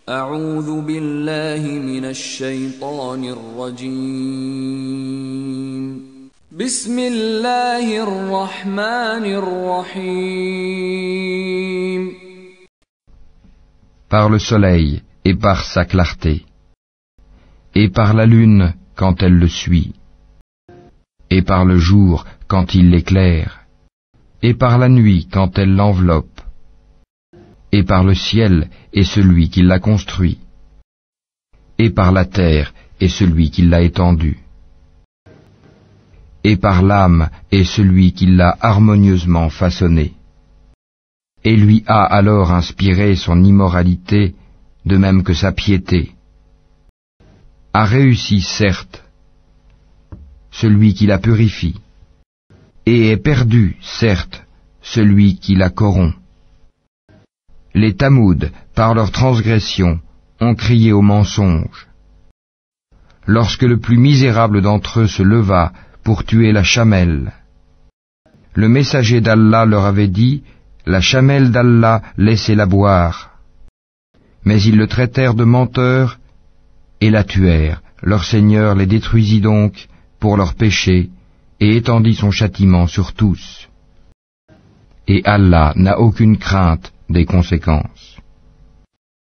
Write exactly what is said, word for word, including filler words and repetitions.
أعوذ بالله من الشيطان الرجيم بسم الله الرحمن الرحيم Par le soleil et par sa clarté, et par la lune quand elle le suit, et par le jour quand il l'éclaire, et par la nuit quand elle l'enveloppe, et par le ciel et celui qui l'a construit, et par la terre et celui qui l'a étendue, et par l'âme et celui qui l'a harmonieusement façonné, et lui a alors inspiré son immoralité de même que sa piété. A réussi certes celui qui la purifie, et est perdu certes celui qui la corrompt. Les Tamouds, par leur transgression, ont crié au mensonge. Lorsque le plus misérable d'entre eux se leva pour tuer la chamelle, le messager d'Allah leur avait dit: la chamelle d'Allah, laissez-la boire. Mais ils le traitèrent de menteur et la tuèrent. Leur Seigneur les détruisit donc pour leurs péchés et étendit son châtiment sur tous. Et Allah n'a aucune crainte des conséquences.